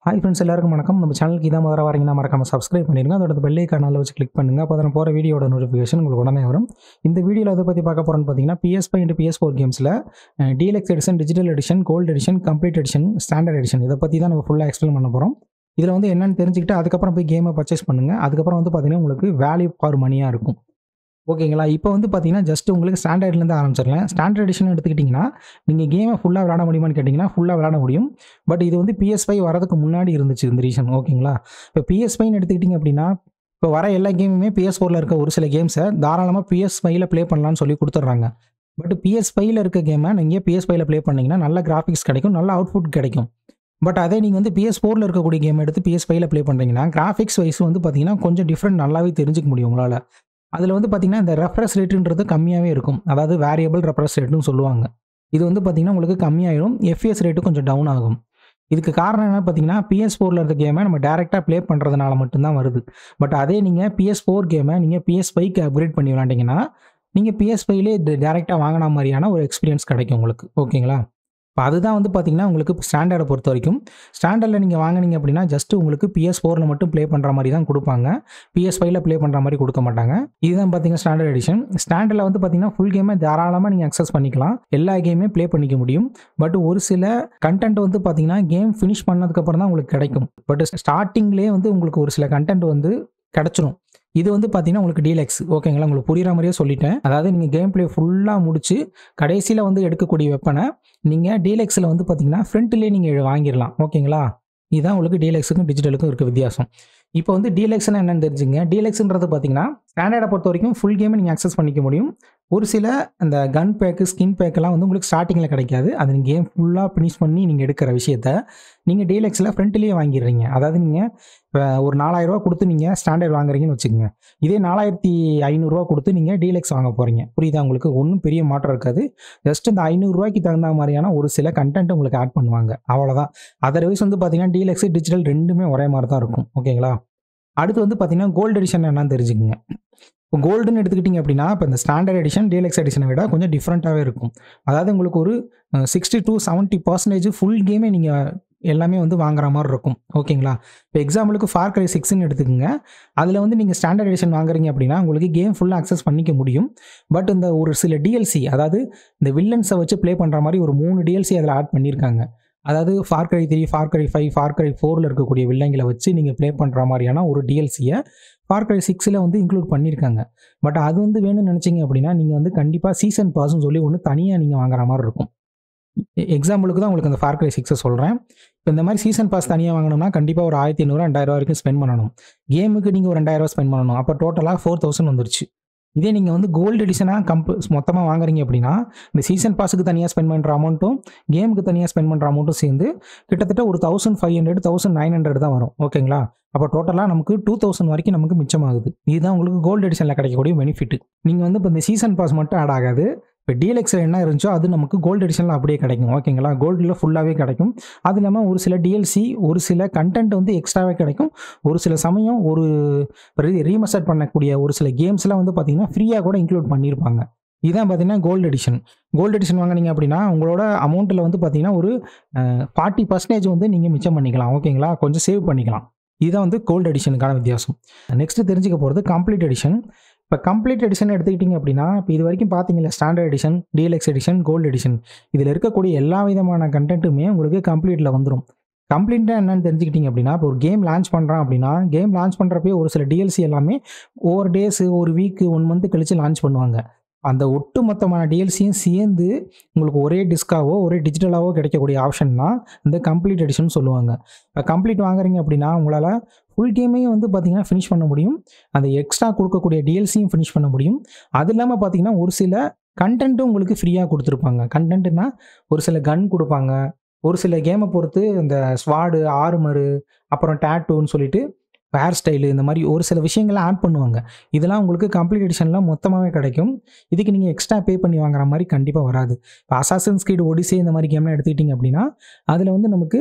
Hi friends எல்லாருக்கும் வணக்கம். நம்ம சேனலுக்கு இதான் முதல்ல வரீங்கன்னா மறக்காம சப்ஸ்கிரைப் பண்ணிடுங்க. அதோட பெல் ஐகானை வச்சு கிளிக் பண்ணுங்க. அப்போ தான் போகிற வீடியோட நோட்டிஃபிகேஷன் உங்களுக்கு உடனே வரும். இந்த வீடியோவில் அதை பற்றி பார்க்க போகிறோன்னு பார்த்தீங்கன்னா PS5 and PS4 கேம்ஸில் deluxe edition, digital edition, gold edition, complete edition, standard edition இதை பற்றி தான் நம்ம ஃபுல்லாக எக்ஸ்பிளைன் பண்ண போகிறோம். இதில் வந்து என்னென்னு தெரிஞ்சுக்கிட்டு அதுக்கப்புறம் போய் கேமை பர்ச்சேஸ் பண்ணுங்கள். அதுக்கப்புறம் வந்து பார்த்தீங்கன்னா உங்களுக்கு வேல்யூ ஃபார் மணியாக இருக்கும். ஓகேங்களா? இப்போ வந்து பார்த்தீங்கன்னா ஜஸ்ட் உங்களுக்கு ஸ்டாண்டர்ட்லேருந்து ஆரம்பிச்சிடலாம். ஸ்டாண்டர்ட் எடிஷன் எடுத்துக்கிட்டிங்கன்னா நீங்கள் கேமை ஃபுல்லாக விளாட முடியுமான்னு கேட்டிங்கன்னா ஃபுல்லாக விளாட முடியும். பட் இது வந்து PS5 வரதுக்கு முன்னாடி இருந்துச்சு இந்த ரீசன். ஓகேங்களா? இப்போ PS5 எடுத்துக்கிட்டிங்க அப்படின்னா இப்போ வர எல்லா கேமுமே PS4ல் இருக்க ஒரு சில கேம்ஸை தாராளமாக PS5ல் ப்ளே பண்ணலான்னு சொல்லி கொடுத்துட்றாங்க. பட் PS5ல் இருக்க கேமை நீங்கள் PS5ல் ப்ளே பண்ணிங்கன்னா நல்ல கிராஃபிக்ஸ் கிடைக்கும், நல்ல அவுட்புட் கிடைக்கும். பட் அதே நீங்கள் வந்து PS4ல் இருக்கக்கூடிய கேம் எடுத்து PS5ல் ப்ளே பண்ணுறீங்கன்னா கிராஃபிக்ஸ் வைஸ் வந்து பார்த்தீங்கன்னா கொஞ்சம் டிஃப்ரெண்ட் நல்லாவே தெரிஞ்சுக்க முடியும் உங்களால். அதில் வந்து பார்த்தீங்கன்னா இந்த ரெஃப்ரெஷ் ரேட்டுன்றது கம்மியாகவே இருக்கும். அதாவது வேரியபிள் ரெஃப்ரெஷ் ரேட்டுன்னு சொல்லுவாங்க. இது வந்து பார்த்தீங்கன்னா உங்களுக்கு கம்மியாயிடும். FPS ரேட்டு கொஞ்சம் டவுன் ஆகும். இதுக்கு காரணம் என்ன பார்த்தீங்கன்னா PS4ல் இருக்க கேமை நம்ம டேரெக்டாக ப்ளே பண்ணுறதுனால மட்டும்தான் வருது. பட் அதே நீங்கள் PS4 கேமை நீங்கள் PS5க்கு அப்கிரேட் பண்ணி விளாண்டிங்கன்னா நீங்கள் PS5லே டேரெக்டாக வாங்கின மாதிரியான ஒரு எக்ஸ்பீரியன்ஸ் கிடைக்கும் உங்களுக்கு. ஓகேங்களா? இப்போ அதுதான் வந்து பார்த்தீங்கன்னா உங்களுக்கு ஸ்டாண்டர்டை பொறுத்த வரைக்கும் ஸ்டாண்டர்டில் நீங்கள் வாங்கினீங்க அப்படின்னா ஜஸ்ட்டு உங்களுக்கு PS4ல் மட்டும் ப்ளே பண்ணுற மாதிரி தான் கொடுப்பாங்க. PS5ல் ப்ளே பண்ணுற மாதிரி கொடுக்க மாட்டாங்க. இதுதான் பார்த்தீங்கன்னா ஸ்டாண்டர்ட் எடிஷன். ஸ்டாண்டர்டில் வந்து பார்த்தீங்கன்னா ஃபுல் கேமை தாராளமாக நீங்கள் அக்சஸ் பண்ணிக்கலாம். எல்லா கேமே ப்ளே பண்ணிக்க முடியும். பட் ஒரு சில கண்டென்ட் வந்து பார்த்தீங்கன்னா கேம் ஃபினிஷ் பண்ணதுக்கப்புறம் தான் உங்களுக்கு கிடைக்கும். பட் ஸ்டார்டிங்லேயே வந்து உங்களுக்கு ஒரு சில கண்டென்ட் வந்து கிடச்சிரும். இது வந்து பார்த்தீங்கன்னா உங்களுக்கு டீலக்ஸ். ஓகேங்களா? உங்களுக்கு புரிகிற மாதிரியே சொல்லிட்டேன். அதாவது நீங்கள் கேம் ப்ளே ஃபுல்லாக முடிச்சு கடைசியில் வந்து எடுக்கக்கூடிய வெப்பனை நீங்கள் டீலக்ஸில் வந்து பார்த்தீங்கன்னா ஃப்ரண்ட்லேயே நீங்கள் வாங்கிடலாம். ஓகேங்களா? இதுதான் உங்களுக்கு டீலக்ஸுக்கும் டிஜிட்டலுக்கும் இருக்க வித்தியாசம். இப்போ வந்து டீலக்ஸ்னா என்னன்னு தெரிஞ்சுங்க. டீலக்ஸ்ன்றது பார்த்தீங்கன்னா ஸ்டாண்டர்டை பொறுத்த வரைக்கும் ஃபுல் கேமை நீங்கள் அக்சஸ் பண்ணிக்க முடியும். ஒரு சில அந்த கன் பேக்கு, ஸ்கின் பேக்கெல்லாம் வந்து உங்களுக்கு ஸ்டார்டிங்கில் கிடைக்காது. அது நீங்கள் கேம் ஃபுல்லாக ஃபினிஷ் பண்ணி நீங்கள் எடுக்கிற விஷயத்த நீங்கள் டீலக்ஸில் ஃப்ரண்ட்லேயே வாங்கிடுறீங்க. அதாவது நீங்கள் இப்போ ஒரு 4000 கொடுத்து நீங்கள் ஸ்டாண்டர்ட் வாங்குறீங்கன்னு வச்சுக்கோங்க. இதே 4500 கொடுத்து நீங்கள் டீலக்ஸ் வாங்க போகிறீங்க. புரியுதா உங்களுக்கு? ஒன்றும் பெரிய மாற்றம் இருக்காது. ஜஸ்ட் இந்த 500 தகுந்த மாதிரியான ஒரு சில கண்டென்ட் உங்களுக்கு ஆட் பண்ணுவாங்க. அவ்வளோதான். அதர்வைஸ் வந்து பார்த்தீங்கன்னா டீலக்ஸ், டிஜிட்டல் ரெண்டுமே ஒரே மாதிரி தான் இருக்கும். ஓகேங்களா? அடுத்து வந்து பார்த்தீங்கன்னா கோல்டு எடிஷன் என்னன்னு தெரிஞ்சுக்கங்க. இப்போ கோல்டுன்னு எடுத்துக்கிட்டிங்க அப்படின்னா இப்போ இந்த ஸ்டாண்டர்ட் எடிஷன் டீலக்ஸ் எடிஷனை விட கொஞ்சம் டிஃப்ரெண்ட்டாகவே இருக்கும். அதாவது உங்களுக்கு ஒரு 60 to 70% ஃபுல் கேமே நீங்கள் எல்லாமே வந்து வாங்குற மாதிரி இருக்கும். ஓகேங்களா? இப்போ எக்ஸாம்பிளுக்கு ஃபார் கிரை 6ன்னு எடுத்துக்கோங்க. அதில் வந்து நீங்கள் ஸ்டாண்டர்ட் எடிஷன் வாங்குறீங்க அப்படின்னா உங்களுக்கு கேம் ஃபுல்லாக அக்சஸ் பண்ணிக்க முடியும். பட் இந்த ஒரு சில DLC, அதாவது இந்த வில்லன்ஸை வச்சு ப்ளே பண்ணுற மாதிரி ஒரு 3 DLC அதில் ஆட் பண்ணியிருக்காங்க. அதாவது far cry 3, far cry 5, far cry 4ல் இருக்கக்கூடிய வில்லங்களை வச்சு நீங்கள் ப்ளே பண்ணுற மாதிரியான ஒரு DLCயை ஃபார் கிரை 6ல் வந்து இன்க்ளூட் பண்ணியிருக்காங்க. பட் அது வந்து வேணும்னு நினச்சிங்க அப்படின்னா நீங்கள் வந்து கண்டிப்பாக சீசன் பாஸ்ன்னு சொல்லி ஒன்று தனியாக நீங்கள் வாங்குற மாதிரி இருக்கும். எக்ஸாம்பிளுக்கு தான் உங்களுக்கு அந்த ஃபார் கிரை 6 சொல்கிறேன். இப்போ இந்த மாதிரி சீசன் பாஸ் தனியாக வாங்கணும்னா கண்டிப்பாக ஒரு 1500, 2000 வரைக்கும் ஸ்பெண்ட் பண்ணணும். கேமுக்கு நீங்கள் ஒரு 2000 ஸ்பெண்ட் பண்ணணும். அப்போ டோட்டலாக 4000 வந்துருச்சு. இதே நீங்கள் வந்து கோல்டு எடிஷனாக மொத்தமாக வாங்குறீங்க அப்படின்னா இந்த சீசன் பாஸுக்கு தனியாக ஸ்பெண்ட் பண்ணுற அமௌண்ட்டும் கேமுக்கு தனியாக ஸ்பெண்ட் பண்ணுற அமௌண்ட்டும் சேர்ந்து கிட்டத்தட்ட ஒரு 1500, 1900 தான் வரும். ஓகேங்களா? அப்போ டோட்டலாக நமக்கு 2000 வரைக்கும் நமக்கு மிச்சமாகுது. இதுதான் உங்களுக்கு கோல்டு எடிஷனில் கிடைக்கக்கூடிய பெனிஃபிட். நீங்கள் வந்து இப்போ இந்த சீசன் பாஸ் மட்டும் ஆட் ஆகாது. இப்போ டீலக்ஸில் என்ன இருந்துச்சோ அது நமக்கு கோல்டு எடிஷனில் அப்படியே கிடைக்கும். ஓகேங்களா? கோல்டில் ஃபுல்லாகவே கிடைக்கும். அது இல்லாமல் ஒரு சில DLC, ஒரு சில கண்டென்ட் வந்து எக்ஸ்ட்ராவே கிடைக்கும். ஒரு சில சமயம் ஒரு ரீமஸ்டர் பண்ணக்கூடிய ஒரு சில கேம்ஸ்லாம் வந்து பார்த்தீங்கன்னா ஃப்ரீயாக கூட இன்க்ளூட் பண்ணியிருப்பாங்க. இதுதான் பார்த்தீங்கன்னா கோல்டு எடிஷன். கோல்டு எடிஷன் வாங்கினீங்க அப்படின்னா உங்களோட அமௌண்ட்டில் வந்து பார்த்தீங்கன்னா ஒரு 40% வந்து நீங்கள் மிச்சம் பண்ணிக்கலாம். ஓகேங்களா? கொஞ்சம் சேவ் பண்ணிக்கலாம். இதுதான் வந்து கோல்டு எடிஷனுக்கான வித்தியாசம். நெக்ஸ்ட்டு தெரிஞ்சுக்க போகிறது கம்ப்ளீட் எடிஷன். இப்போ கம்ப்ளீட் எடிஷன் எடுத்துக்கிட்டிங்க அப்படின்னா இப்போ இது வரைக்கும் பார்த்தீங்களா standard edition, deluxe edition, gold edition இதில் இருக்கக்கூடிய எல்லா விதமான கண்டென்ட்டுமே உங்களுக்கு கம்ப்ளீட்டில் வந்துடும். கம்ப்ளீட்டாக என்னென்னு தெரிஞ்சுக்கிட்டிங்க அப்படின்னா இப்போ ஒரு கேம் லான்ச் பண்ணுறான் அப்படின்னா கேம் லான்ச் பண்ணுறப்பே ஒரு சில DLC எல்லாமே ஒவ்வொரு டேஸு, ஒரு வீக்கு, 1 மந்த் கழித்து லான்ச் பண்ணுவாங்க. அந்த ஒட்டு மொத்தமான DLCயும் சேர்ந்து உங்களுக்கு ஒரே டிஸ்காவோ ஒரே டிஜிட்டலாவோ கிடைக்கக்கூடிய ஆப்ஷன் தான் இந்த கம்ப்ளீட் எடிஷன் சொல்லுவாங்க. இப்போ கம்ப்ளீட் வாங்குறீங்க அப்படின்னா உங்களால் ஃபுல் கேமையும் வந்து பார்த்தீங்கன்னா ஃபினிஷ் பண்ண முடியும். அந்த எக்ஸ்ட்ரா கொடுக்கக்கூடிய DLCயும் ஃபினிஷ் பண்ண முடியும். அது இல்லாமல் பார்த்தீங்கன்னா ஒரு சில கண்டென்ட்டும் உங்களுக்கு ஃப்ரீயாக கொடுத்துருப்பாங்க. கண்டென்ட்னா ஒரு சில கன் கொடுப்பாங்க. ஒரு சில கேமை பொறுத்து இந்த ஸ்வாடு, ஆர்மரு, அப்புறம் டேட்டூன்னு சொல்லிட்டு ஹேர் ஸ்டைலு இந்த மாதிரி ஒரு சில விஷயங்கள்லாம் ஆட் பண்ணுவாங்க. இதெல்லாம் உங்களுக்கு கம்ப்ளீட் எடிஷன்லாம் மொத்தமாகவே கிடைக்கும். இதுக்கு நீங்கள் எக்ஸ்ட்ரா பே பண்ணி வாங்குற மாதிரி கண்டிப்பாக வராது. இப்போ அசாசின்ஸ் கிரீட் ஒடிசே இந்த மாதிரி கேம்லாம் எடுத்துக்கிட்டிங்க அப்படின்னா அதில் வந்து நமக்கு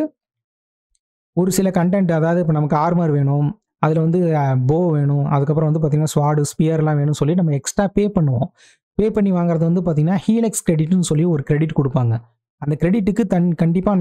ஒரு சில கண்டென்ட், அதாவது இப்போ நமக்கு ஆர்மர் வேணும், அதில் வந்து போ வேணும், அதுக்கப்புறம் வந்து பார்த்திங்கன்னா ஸ்வாடு, ஸ்பியர்லாம் வேணும்னு சொல்லி நம்ம எக்ஸ்ட்ரா பே பண்ணுவோம். பே பண்ணி வாங்குறது வந்து பார்த்திங்கன்னா ஹீலெக்ஸ் கிரெடிட்னு சொல்லி ஒரு கிரெடிட் கொடுப்பாங்க. அந்த கிரெடிட்டுக்கு கண்டிப்பாக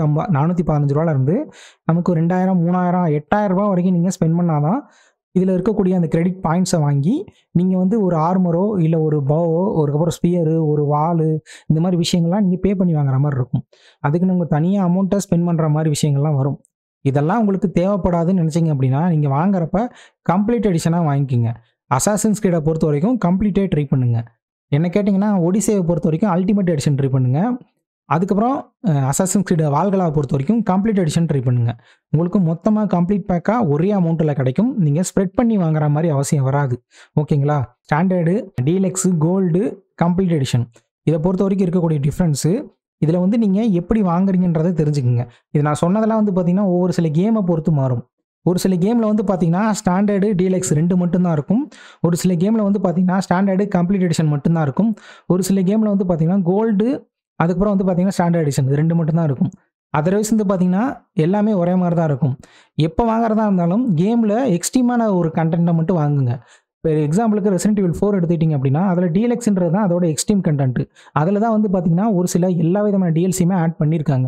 415 இருந்து நமக்கு 2000, 3000, 8000 வரைக்கும் நீங்கள் ஸ்பெண்ட் பண்ணாதான் இதில் இருக்கக்கூடிய அந்த கிரெடிட் பாயிண்ட்ஸை வாங்கி நீங்கள் வந்து ஒரு ஆர்மரோ இல்லை ஒரு பவோ அதுக்கப்புறம் ஸ்பியரு ஒரு வாலு இந்த மாதிரி விஷயங்கள்லாம் நீங்கள் பே பண்ணி வாங்குற மாதிரி இருக்கும். அதுக்கு நம்ம தனியாக அமௌண்ட்டை ஸ்பெண்ட் பண்ணுற மாதிரி விஷயங்கள்லாம் வரும். இதெல்லாம் உங்களுக்கு தேவைப்படாதுன்னு நினச்சிங்க அப்படின்னா நீங்கள் வாங்குறப்ப கம்ப்ளீட் எடிஷனாக வாங்கிக்கிங்க. அசாசின்ஸ் கிரீடை பொறுத்த வரைக்கும் கம்ப்ளீட்டே ட்ரை பண்ணுங்கள். என்ன கேட்டிங்கன்னா ஒடிசேவை பொறுத்த வரைக்கும் அல்டிமேட் எடிஷன் ட்ரை பண்ணுங்கள். அதுக்கப்புறம் அசாசின்ஸ் கிரீட் வால்கலாவை பொறுத்த வரைக்கும் கம்ப்ளீட் எடிஷன் ட்ரை பண்ணுங்கள். உங்களுக்கு மொத்தமாக கம்ப்ளீட் பேக்காக ஒரே அமௌண்ட்டில் கிடைக்கும். நீங்கள் ஸ்ப்ரெட் பண்ணி வாங்குற மாதிரி அவசியம் வராது. ஓகேங்களா? Standard, deluxe, gold, complete edition இதை பொறுத்த வரைக்கும் இருக்கக்கூடிய டிஃப்ரென்ஸு இதில் வந்து நீங்கள் எப்படி வாங்குறீங்கன்றதை தெரிஞ்சுக்குங்க. இது நான் சொன்னதெல்லாம் வந்து பார்த்திங்கன்னா ஒவ்வொரு சில கேமை பொறுத்து மாறும். ஒரு சில கேமில் வந்து பார்த்திங்கன்னா ஸ்டாண்டர்டு, டீலக்ஸ் 2 மட்டும்தான் இருக்கும். ஒரு சில கேமில் வந்து பார்த்திங்கன்னா ஸ்டாண்டர்டு, கம்ப்ளீட் எடிஷன் மட்டும்தான் இருக்கும். ஒரு சில கேமில் வந்து பார்த்திங்கன்னா கோல்டு, அதுக்கப்புறம் வந்து பார்த்திங்கன்னா ஸ்டாண்டர்ட் எடிஷன் 2 மட்டும்தான் இருக்கும். அதர்வைஸ் வந்து பார்த்திங்கன்னா எல்லாமே ஒரே மாதிரி தான் இருக்கும். எப்போ வாங்குறதா இருந்தாலும் கேமில் எக்ஸ்ட்ரீமான ஒரு கண்டென்ட்டை மட்டும் வாங்குங்க. இப்போ எக்ஸாம்பிளுக்கு ரெசிடென்ட் ஈவில் 4 எடுத்துக்கிட்டிங்க அப்படின்னா அதில் டீலக்ஸ்ன்றது தான் அதோட எக்ஸ்ட்ரீம் கண்டென்ட். அதில் தான் வந்து பார்த்திங்கன்னா ஒரு சில எல்லா விதமான டிஎல்சியுமே ஆட் பண்ணியிருக்காங்க.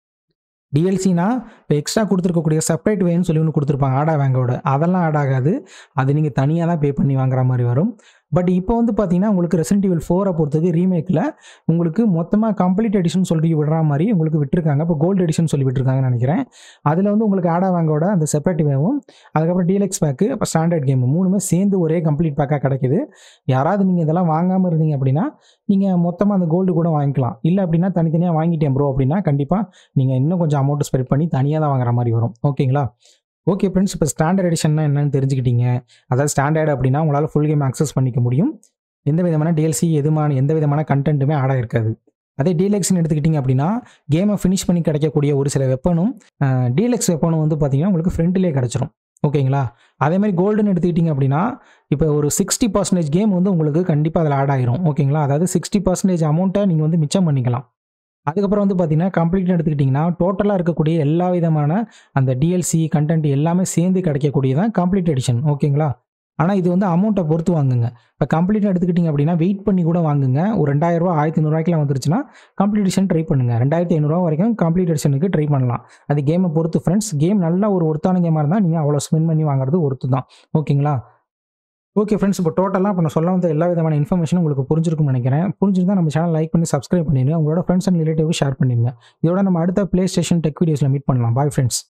டிஎல்சினா இப்போ எக்ஸ்ட்ரா கொடுத்துருக்கக்கூடிய செப்பரேட் வேன்னு சொல்லி ஒன்று கொடுத்துருப்பாங்க ஆடா வேங்கோட. அதெல்லாம் ஆட் ஆகாது. அது நீங்கள் தனியாக தான் பே பண்ணி வாங்குற மாதிரி வரும். பட் இப்போ வந்து பார்த்தீங்கன்னா உங்களுக்கு ரெசிடென்ட் ஈவில் 4 பொறுத்தது ரீமேக்கில் உங்களுக்கு மொத்தமாக கம்ப்ளீட் எடிஷன் சொல்லி விடுற மாதிரி உங்களுக்கு விட்டுருக்காங்க. இப்போ கோல்டு எடிஷன் சொல்லி விட்டுருக்காங்கன்னு நினைக்கிறேன். அதில் வந்து உங்களுக்கு ஆடா வேங்கோட அந்த செப்பரேட் வேவும் அதுக்கப்புறம் டீலக்ஸ் பேக்கு இப்போ ஸ்டாண்டர்ட் கேம் 3மே சேர்ந்து ஒரே கம்ப்ளீட் பேக்காக கிடைக்குது. யாராவது நீங்கள் இதெல்லாம் வாங்காமல் இருந்தீங்க அப்படின்னா நீங்கள் மொத்தமாக அந்த கோல்டு கூட வாங்கிக்கலாம். இல்லை அப்படின்னா தனித்தனியாக வாங்கிட்டேன் ப்ரோ அப்படின்னா கண்டிப்பாக நீங்கள் இன்னும் கொஞ்சம் அமௌண்ட் ஸ்பெண்ட் பண்ணி தனியாக தான் வாங்குற மாதிரி வரும். ஓகேங்களா? ஓகே ஃப்ரெண்ட்ஸ், இப்போ ஸ்டாண்டர்ட் எடிஷன்னா என்னன்னு தெரிஞ்சுக்கிட்டீங்க. அதாவது ஸ்டாண்டர்ட் அப்படின்னா உங்களால் ஃபுல் கேம் அக்சஸ் பண்ணிக்க முடியும். எந்த விதமான டிஎல்சி எந்த விதமான கண்டென்ட்டுமே ஆட் ஆகிருக்காது. அதே டீலக்ஸ்ன்னு எடுத்துக்கிட்டிங்க அப்படின்னா கேமை ஃபினிஷ் பண்ணி கிடைக்கக்கூடிய ஒரு சில வெப்பனும் டீலக்ஸ் வெப்பனும் வந்து பார்த்தீங்கன்னா உங்களுக்கு ஃப்ரெண்ட்லேயே கிடச்சிரும். ஓகேங்களா? அதேமாதிரி கோல்டுன்னு எடுத்துக்கிட்டிங்க அப்படின்னா இப்போ ஒரு 60% கேம் வந்து உங்களுக்கு கண்டிப்பாக அதில் ஆட் ஆகிரும். ஓகேங்களா? அதாவது 60% அமௌண்ட்டை நீங்கள் வந்து மிச்சம் பண்ணிக்கலாம். அதுக்கப்புறம் வந்து பார்த்தீங்கன்னா கம்ப்ளீட்னு எடுத்துக்கிட்டிங்கன்னா டோட்டலாக இருக்கக்கூடிய எல்லா விதமான அந்த டிஎல்சி கண்டென்ட் எல்லாமே சேர்ந்து கிடைக்கக்கூடியதான் கம்ப்ளீட் எடிஷன். ஓகேங்களா? ஆனால் இது வந்து அமௌண்ட்டை பொறுத்து வாங்குங்க. இப்போ கம்ப்ளீட்னு எடுத்துக்கிட்டிங்க அப்படின்னா வெயிட் பண்ணி கூட வாங்குங்க. ஒரு ரூ. 2000 1500 வந்துருச்சுன்னா கம்ப்ளீட் எடிஷன் ட்ரை பண்ணுங்கள். 2500 வரைக்கும் கம்ப்ளீட் எடிஷனுக்கு ட்ரை பண்ணலாம். அது கேமை பொறுத்து ஃப்ரெண்ட்ஸ். கேம் நல்லா ஒரு ஒர்த்தான கேமாக இருந்தால் நீங்கள் அவ்வளோ ஸ்பெண்ட் பண்ணி வாங்குறது ஒர்த்து தான். ஓகேங்களா? ஓகே ஃப்ரெண்ட்ஸ், இப்போ டோட்டலாக இப்போ நான் சொல்ல வந்த எல்லா விதமான இன்ஃபர்மேஷனும் உங்களுக்கு புரிஞ்சிருக்கும்னு நினைக்கிறேன். புரிஞ்சிருந்தா நம்ம சேனல் லைக் பண்ணி சப்ஸ்கிரைப் பண்ணிடுங்க. உங்களோட ஃப்ரெண்ட்ஸ் அண்ட் ரிலேட்டிவ்க்கு ஷேர் பண்ணிடுங்க. இதோட நம்ம அடுத்த ப்ளே ஸ்டேஷன் டெக் வீடியோஸில் மீட் பண்ணலாம். Bye friends.